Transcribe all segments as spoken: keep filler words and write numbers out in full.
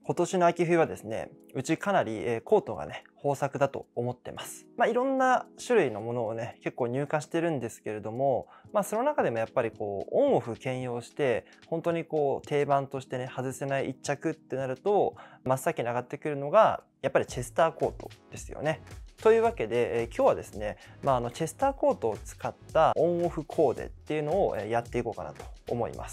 今年の秋冬はですね、うちかなりコートがね、豊作だと思ってます。まあ、いろんな種類のものをね、結構入荷してるんですけれども、まあ、その中でもやっぱりこう、オンオフ兼用して、本当にこう、定番としてね、外せない一着ってなると、真っ先に上がってくるのが、やっぱりチェスターコートですよね。というわけで、えー、今日はですね、まあ、あのチェスターコートを使ったオンオフコーデっていうのをやっていこうかなと思います。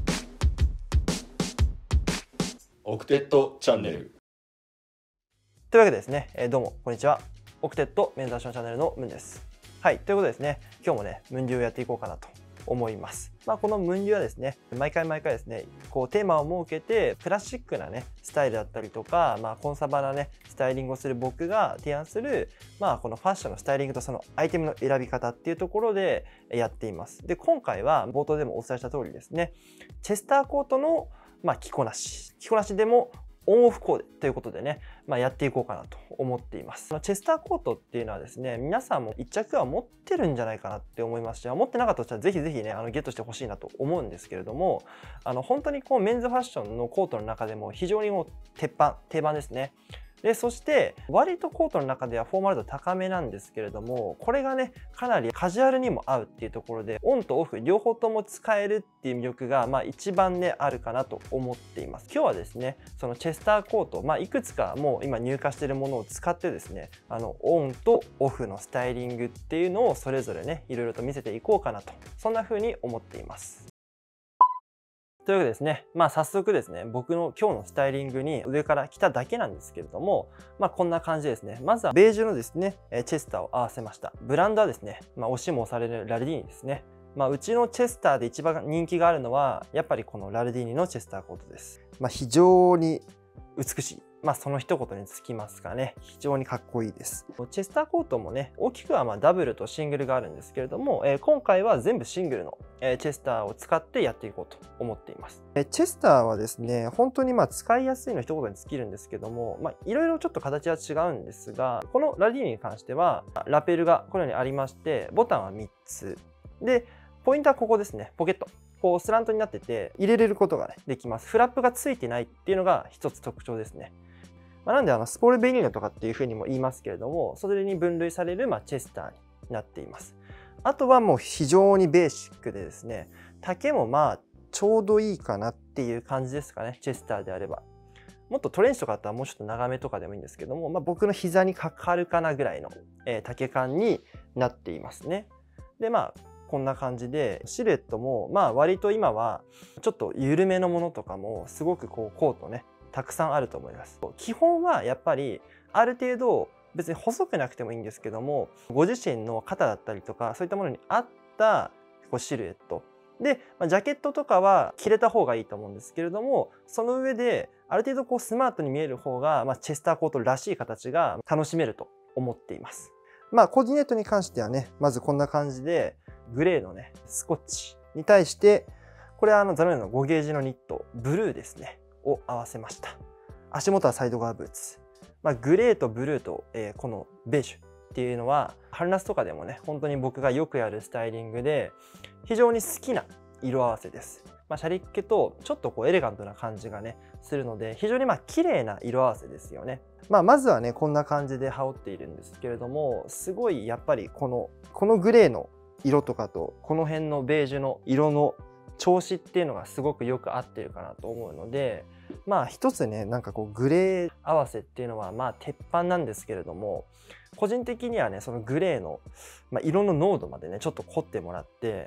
オクテットチャンネル。 というわけでですね、えー、どうもこんにちは。オクテットメンターションチャンネルのムンです。はい、ということでですね、今日もね、ムン流をやっていこうかなと思います。まあ、このムン流はですね、毎回毎回ですね、こうテーマを設けて、クラシックなね、スタイルだったりとか、まあ、コンサバなね、スタイリングをする僕が提案する、まあ、このファッションのスタイリングとそのアイテムの選び方っていうところでやっています。で、今回は冒頭でもお伝えした通りですね、チェスターコートのまあ、着こなし。着こなしでもオンオフコーデということでね、まあ、やっていこうかなと思っています。チェスターコートっていうのはですね、皆さんも一着は持ってるんじゃないかなって思いますし、持ってなかったとしたらぜひぜひね、あのゲットしてほしいなと思うんですけれども、あの本当にこうメンズファッションのコートの中でも非常にもう鉄板、定番ですね。で、そして割とコートの中ではフォーマル度高めなんですけれども、これがね、かなりカジュアルにも合うっていうところで、オンとオフ両方とも使えるっていう魅力が、まあ一番ね、あるかなと思っています。今日はですね、そのチェスターコート、まあいくつかもう今入荷しているものを使ってですね、あの、オンとオフのスタイリングっていうのをそれぞれね、いろいろと見せていこうかなと、そんな風に思っています。というわけでですね、まあ早速ですね、僕の今日のスタイリングに上から来ただけなんですけれども、まあこんな感じでですね、まずはベージュのですね、チェスターを合わせました。ブランドはですね、まあ押しも押されるラルディーニですね。まあうちのチェスターで一番人気があるのは、やっぱりこのラルディーニのチェスターコートです。まあ非常に美しい。まあその一言につきますかね。非常にかっこいいです。チェスターコートもね、大きくはまあダブルとシングルがあるんですけれども、えー、今回は全部シングルの、えー、チェスターを使ってやっていこうと思っています。えー、チェスターはですね、本当にまあ使いやすいの一言に尽きるんですけども、まあいろいろちょっと形は違うんですが、このラディーニに関しては、ラペルがこのようにありまして、ボタンはみっつ。で、ポイントはここですね、ポケット。こうスラントになってて入れれることが、ね、できます。フラップがついてないっていうのが一つ特徴ですね。まあ、なんであのスポールベニーナとかっていう風にも言いますけれども、それに分類されるまあチェスターになっています。あとはもう非常にベーシックでですね、丈もまあちょうどいいかなっていう感じですかね、チェスターであれば。もっとトレンチとかだったらもうちょっと長めとかでもいいんですけども、まあ、僕の膝にかかるかなぐらいの、えー、丈感になっていますね。でまあこんな感じでシルエットもまあ割と今はちょっと緩めのものとかもすごくこうコートねたくさんあると思います。基本はやっぱりある程度別に細くなくてもいいんですけども、ご自身の肩だったりとかそういったものに合ったこうシルエットで、まあ、ジャケットとかは着れた方がいいと思うんですけれども、その上である程度こうスマートに見える方が、まあ、チェスターコートらしい形が楽しめると思っています。まあコーディネートに関してはね、まずこんな感じでグレーのねスコッチに対してこれはあのザロネのごゲージのニットブルーですねを合わせました。足元はサイドガーブーツ、まあ、グレーとブルーと、えー、このベージュっていうのは春夏とかでもね本当に僕がよくやるスタイリングで非常に好きな色合わせです。まあ、シャリッケとちょっとこうエレガントな感じがねするので非常にまあ綺麗な色合わせですよね。まあ、まずはねこんな感じで羽織っているんですけれども、すごいやっぱりこのこのグレーの色とかとこの辺のベージュの色の調子っていうのがすごくよく合ってるかなと思うので、まあ一つねなんかこうグレー合わせっていうのはまあ鉄板なんですけれども、個人的にはねそのグレーの、まあ、色の濃度までねちょっと凝ってもらって、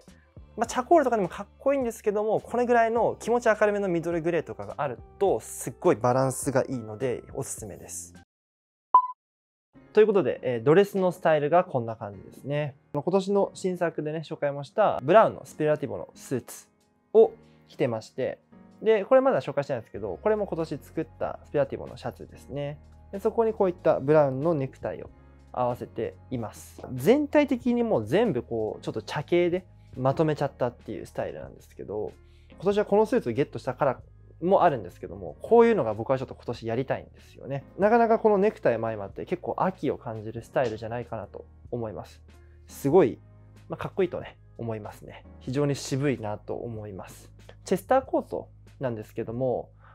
まあ、チャコールとかでもかっこいいんですけども、これぐらいの気持ち明るめのミドルグレーとかがあるとすっごいバランスがいいのでおすすめです。ということで、えー、ドレスのスタイルがこんな感じですね。今年の新作でね紹介もしたブラウンのスピラティボのスーツを着てまして、でこれまだ紹介してないんですけど、これも今年作ったスピラティボのシャツですね。でそこにこういったブラウンのネクタイを合わせています。全体的にもう全部こうちょっと茶系でまとめちゃったっていうスタイルなんですけど、今年はこのスーツをゲットしたからもあるんですけども、こういうのが僕はちょっと今年やりたいんですよね。なかなかこのネクタイも相まって結構秋を感じるスタイルじゃないかなと思います。すごい、まあ、かっこいいとね思いますね。非常に渋いなと思います。チェスターコートなんですけども、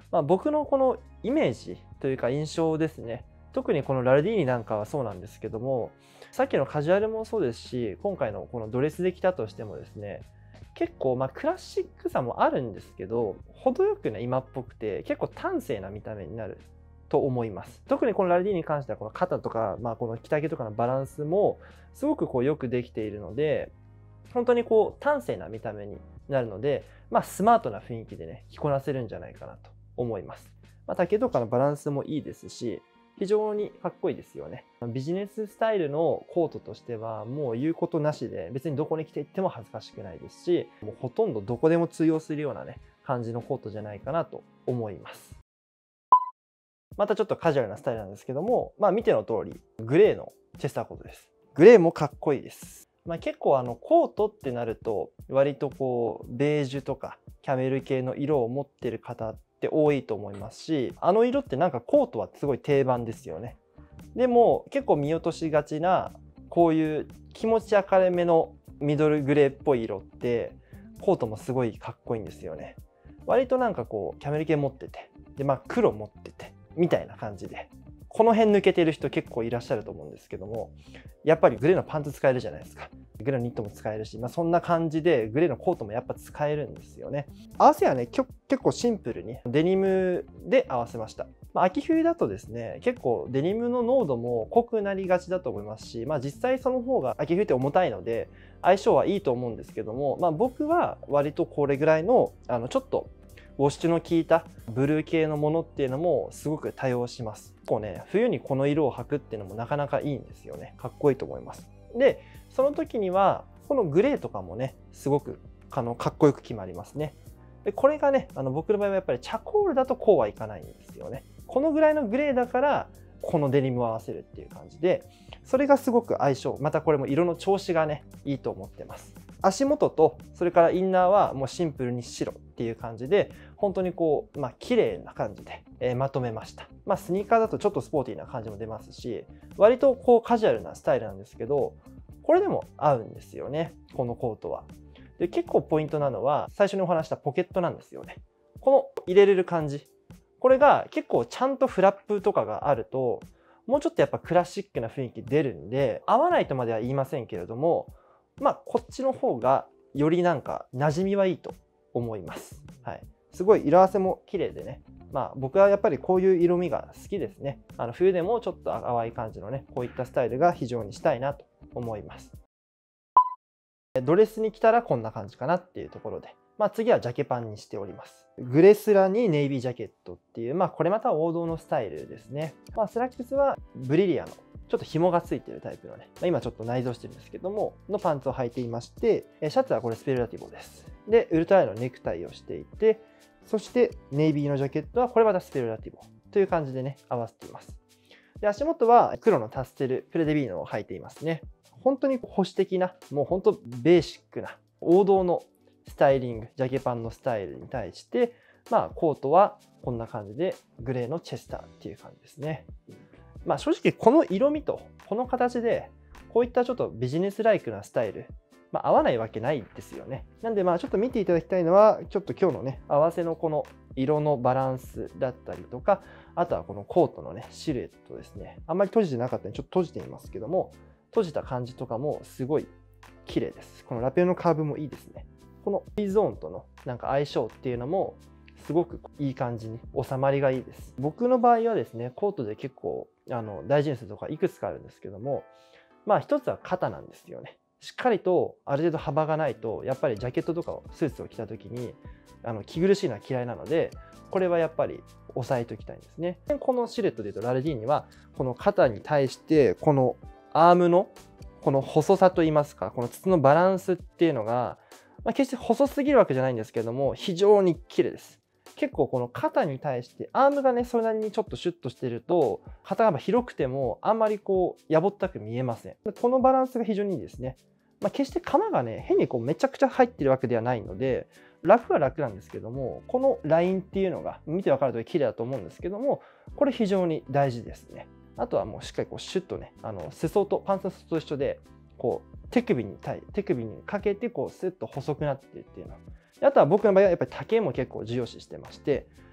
まあ、僕のこのイメージというか印象ですね。特にこのラルディーニなんかはそうなんですけども、さっきのカジュアルもそうですし、今回のこのドレスで着たとしてもですね、結構まあクラシックさもあるんですけど、程よくね今っぽくて結構端正な見た目になると思います。特にこのラルディーニに関してはこの肩とか、まあ、この着丈とかのバランスもすごくこうよくできているので、本当にこう端正な見た目になるので、まあ、スマートな雰囲気でね着こなせるんじゃないかなと思います。まあ、丈とかのバランスもいいですし、非常にかっこいいですよね。ビジネススタイルのコートとしてはもう言うことなしで、別にどこに着ていっても恥ずかしくないですし、もうほとんどどこでも通用するようなね感じのコートじゃないかなと思います。またちょっとカジュアルなスタイルなんですけども、まあ見ての通りグレーのチェスターコートです。グレーもかっこいいです。まあ、結構あのコートってなると割とこうベージュとかキャメル系の色を持ってる方って多いと思いますし、あの色ってなんかコートはすごい定番ですよね。でも結構見落としがちなこういう気持ち明るめのミドルグレーっぽい色ってコートもすごいかっこいいんですよね。割となんかこうキャメル系持ってて、でまあ黒持っててみたいな感じで、この辺抜けてる人結構いらっしゃると思うんですけども、やっぱりグレーのパンツ使えるじゃないですか。グレーのニットも使えるし、まあ、そんな感じでグレーのコートもやっぱ使えるんですよね。合わせはね結構シンプルにデニムで合わせました。まあ、秋冬だとですね結構デニムの濃度も濃くなりがちだと思いますし、まあ、実際その方が秋冬って重たいので相性はいいと思うんですけども、まあ、僕は割とこれぐらいのあのちょっとウォッシュの効いたブルー系のものっていうのもすごく多用します。こうね、冬にこの色を履くっていうのもなかなかいいんですよね。かっこいいと思います。で、その時にはこのグレーとかもね、すごくあのかっこよく決まりますね。で、これがね、あの僕の場合はやっぱりチャコールだとこうはいかないんですよね。このぐらいのグレーだからこのデニムを合わせるっていう感じで、それがすごく相性、またこれも色の調子がね、いいと思ってます。足元とそれからインナーはもうシンプルに白っていう感じで、本当にこうまあ綺麗な感じで、えー、まとめました。まあスニーカーだとちょっとスポーティーな感じも出ますし、割とこうカジュアルなスタイルなんですけど、これでも合うんですよね、このコートは。で、結構ポイントなのは最初にお話したポケットなんですよね。この入れれる感じ、これが結構ちゃんとフラップとかがあるともうちょっとやっぱクラシックな雰囲気出るんで、合わないとまでは言いませんけれども、まあこっちの方がよりなんか馴染みはいいと思います。はい、すごい色合わせも綺麗でね、まあ僕はやっぱりこういう色味が好きですね。あの冬でもちょっと淡い感じのね、こういったスタイルが非常にしたいなと思います。ドレスに着たらこんな感じかなっていうところで、まあ、次はジャケパンにしております。グレスラにネイビージャケットっていう、まあ、これまた王道のスタイルですね。まあ、スラックスはブリリアのちょっと紐がついてるタイプのね、まあ、今ちょっと内蔵してるんですけども、のパンツを履いていまして、シャツはこれスペルラティボです。で、ウルトライのネクタイをしていて、そしてネイビーのジャケットはこれまたスペルラティボという感じでね、合わせています。で、足元は黒のタステルプレデビーノを履いていますね。本当に保守的な、もう本当ベーシックな王道のスタイリング、ジャケパンのスタイルに対して、まあコートはこんな感じでグレーのチェスターっていう感じですね。まあ正直この色味とこの形でこういったちょっとビジネスライクなスタイル、まあ合わないわけないですよね。なんでまあちょっと見ていただきたいのは、ちょっと今日のね、合わせのこの色のバランスだったりとか、あとはこのコートのね、シルエットですね。あんまり閉じてなかったのでちょっと閉じてみますけども、閉じた感じとかもすごい綺麗です。このラペのカーブもいいですね。この T ゾーンとのなんか相性っていうのもすごくいい感じに収まりがいいです。僕の場合はですね、コートで結構あの大事にするとかいくつかあるんですけども、まあ一つは肩なんですよね。しっかりとある程度幅がないと、やっぱりジャケットとかをスーツを着た時にあの着苦しいのは嫌いなので、これはやっぱり押さえておきたいんですね。このシルエットでいうとラルディーニはこの肩に対してこのアームのこの細さといいますか、この筒のバランスっていうのが、まあ、決して細すぎるわけじゃないんですけども、非常に綺麗です。結構この肩に対してアームがね、それなりにちょっとシュッとしてると、肩が広くてもあんまりこうやぼったく見えません。このバランスが非常にいいですね。まあ、決して鎌がね、変にこうめちゃくちゃ入ってるわけではないので、楽は楽なんですけども、このラインっていうのが見て分かるとおり綺麗だと思うんですけども、これ非常に大事ですね。あとはもうしっかりこうシュッとね、あの裾とパンツの裾と一緒で、こう手首に対手首にかけてこうスッと細くなっているっていうの。あとは僕の場合はやっぱり丈も結構重要視してまして、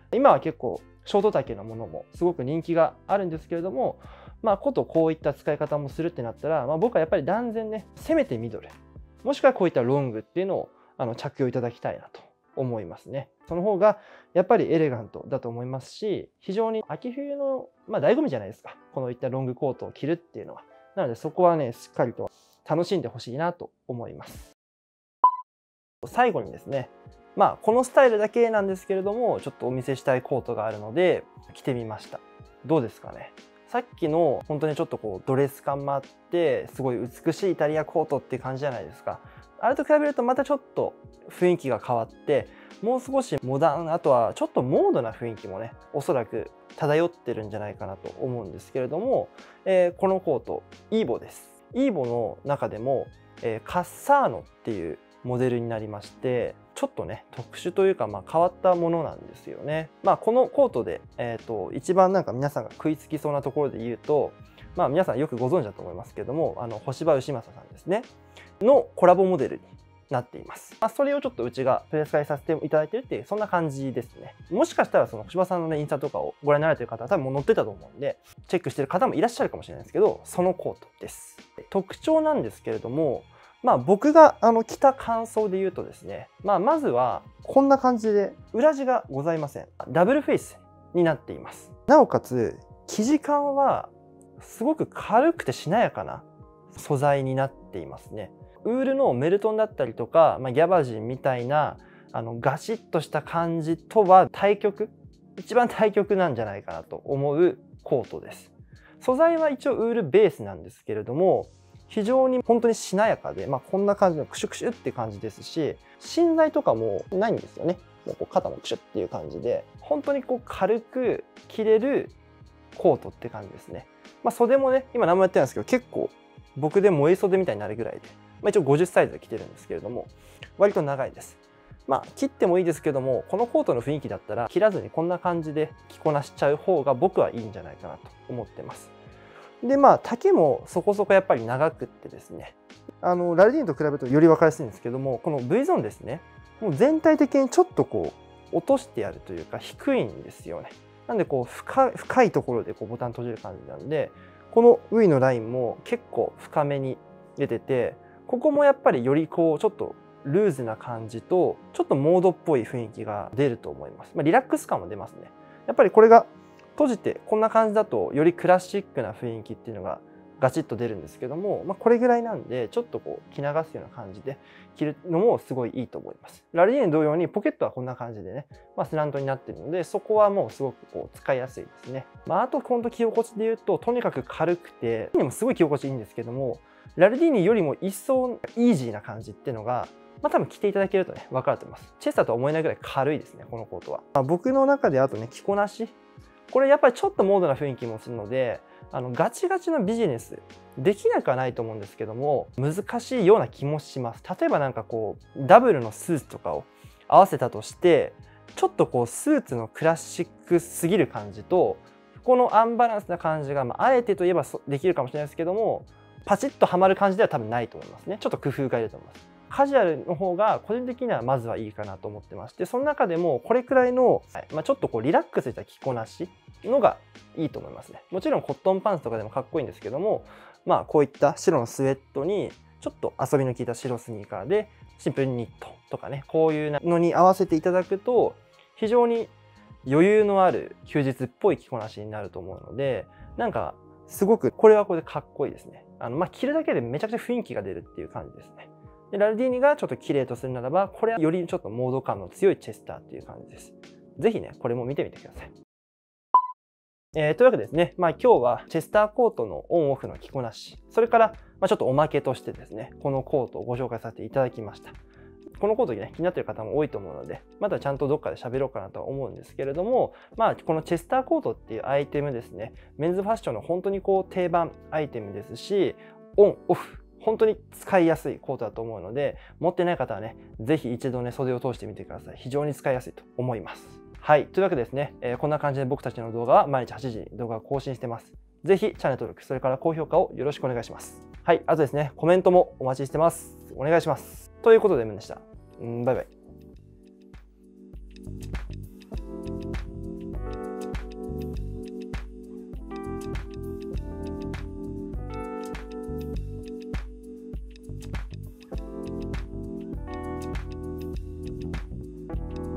今は結構ショート丈のものもすごく人気があるんですけれども、まあことこういった使い方もするってなったら、まあ、僕はやっぱり断然ね、せめてミドル、もしくはこういったロングっていうのをあの着用いただきたいなと思いますね。その方がやっぱりエレガントだと思いますし、非常に秋冬の、まあ、醍醐味じゃないですか。このいったロングコートを着るっていうのは。なのでそこはね、しっかりと楽しんでほしいなと思います。最後にですね、まあこのスタイルだけなんですけれども、ちょっとお見せしたいコートがあるので着てみました。どうですかね。さっきの本当にちょっとこうドレス感もあって、すごい美しいイタリアコートっていう感じじゃないですか。あれと比べるとまたちょっと雰囲気が変わって、もう少しモダン、あとはちょっとモードな雰囲気もね、おそらく漂ってるんじゃないかなと思うんですけれども、えー、このコート、イーボです。イーボの中でも、えー、カッサーノっていうモデルになりまして、ちょっとね、特殊というか、まあ変わったものなんですよね。まあこのコートで、えっと、一番なんか皆さんが食いつきそうなところで言うと、まあ皆さんよくご存知だと思いますけれども、あの、干場牛政さんですね、のコラボモデルになっています。まあ、それをちょっとうちが取り扱いさせていただいているっていう、そんな感じですね。もしかしたらその干場さんのね、インスタとかをご覧になられている方は多分もう載ってたと思うんで、チェックしてる方もいらっしゃるかもしれないですけど、そのコートです。特徴なんですけれども、まあ僕があの着た感想で言うとですね、まあまずはこんな感じで裏地がございません。ダブルフェイスになっています。なおかつ生地感はすごく軽くてしなやかな素材になっていますね。ウールのメルトンだったりとか、まあ、ギャバジンみたいなあのガシッとした感じとは対極、一番対極なんじゃないかなと思うコートです。素材は一応ウールベースなんですけれども、非常に本当にしなやかで、まあ、こんな感じのクシュクシュって感じですし、芯材とかもないんですよね。もうこう肩もクシュっていう感じで、本当にこう軽く着れるコートって感じですね。まあ、袖もね、今何もやってないんですけど、結構僕で燃え袖みたいになるぐらいで、まあ、一応ごじゅうサイズで着てるんですけれども、割と長いです。まあ切ってもいいですけども、このコートの雰囲気だったら切らずにこんな感じで着こなしちゃう方が僕はいいんじゃないかなと思ってます。でまあ丈もそこそこやっぱり長くってですね、あのラルディーニと比べるとより分かりやすいんですけども、この V ゾーンですね、もう全体的にちょっとこう落としてやるというか低いんですよね。なんでこう 深, 深いところでこうボタン閉じる感じなんで、この V のラインも結構深めに出てて、ここもやっぱりよりこうちょっとルーズな感じとちょっとモードっぽい雰囲気が出ると思います。まあ、リラックス感も出ますね。やっぱりこれが閉じてこんな感じだとよりクラシックな雰囲気っていうのがガチッと出るんですけども、まあ、これぐらいなんでちょっとこう着流すような感じで着るのもすごいいいと思います。ラルディーニ同様にポケットはこんな感じでね、まあ、スラントになっているので、そこはもうすごくこう使いやすいですね。まあ、あと今度着心地で言うと、とにかく軽くてでもすごい着心地いいんですけども、ラルディーニよりも一層イージーな感じっていうのが、まあ、多分着ていただけるとね分かると思います。チェスターとは思えないぐらい軽いですね、このコートは。まあ、僕の中であとね、着こなし、これやっぱりちょっとモードな雰囲気もするので、あのガチガチのビジネスできなくはないと思うんですけども、難しいような気もします。例えばなんかこうダブルのスーツとかを合わせたとして、ちょっとこうスーツのクラシックすぎる感じと、このアンバランスな感じが、まあ、あえてといえばできるかもしれないですけども、パチッとはまる感じでは多分ないと思いますね。ちょっと工夫がいると思います。カジュアルの方が個人的にはまずはいいかなと思ってまして、その中でもこれくらいの、まあ、ちょっとこうリラックスした着こなしのがいいと思いますね。もちろんコットンパンツとかでもかっこいいんですけども、まあこういった白のスウェットにちょっと遊びの効いた白スニーカーでシンプルにニットとかね、こういうのに合わせていただくと非常に余裕のある休日っぽい着こなしになると思うので、なんかすごくこれはこれでかっこいいですね。あのまあ着るだけでめちゃくちゃ雰囲気が出るっていう感じですね。でラルディーニがちょっと綺麗とするならば、これはよりちょっとモード感の強いチェスターっていう感じです。ぜひね、これも見てみてください。えー、というわけでですね、まあ今日はチェスターコートのオンオフの着こなし、それからまあちょっとおまけとしてですね、このコートをご紹介させていただきました。このコートね、気になっている方も多いと思うので、またちゃんとどっかで喋ろうかなとは思うんですけれども、まあこのチェスターコートっていうアイテムですね、メンズファッションの本当にこう定番アイテムですし、オンオフ本当に使いやすいコートだと思うので、持ってない方はね、ぜひ一度ね、袖を通してみてください。非常に使いやすいと思います。はい。というわけでですね、えー、こんな感じで僕たちの動画は毎日はちじに動画を更新してます。ぜひチャンネル登録、それから高評価をよろしくお願いします。はい。あとですね、コメントもお待ちしてます。お願いします。ということで、ムンでした。うん、バイバイ。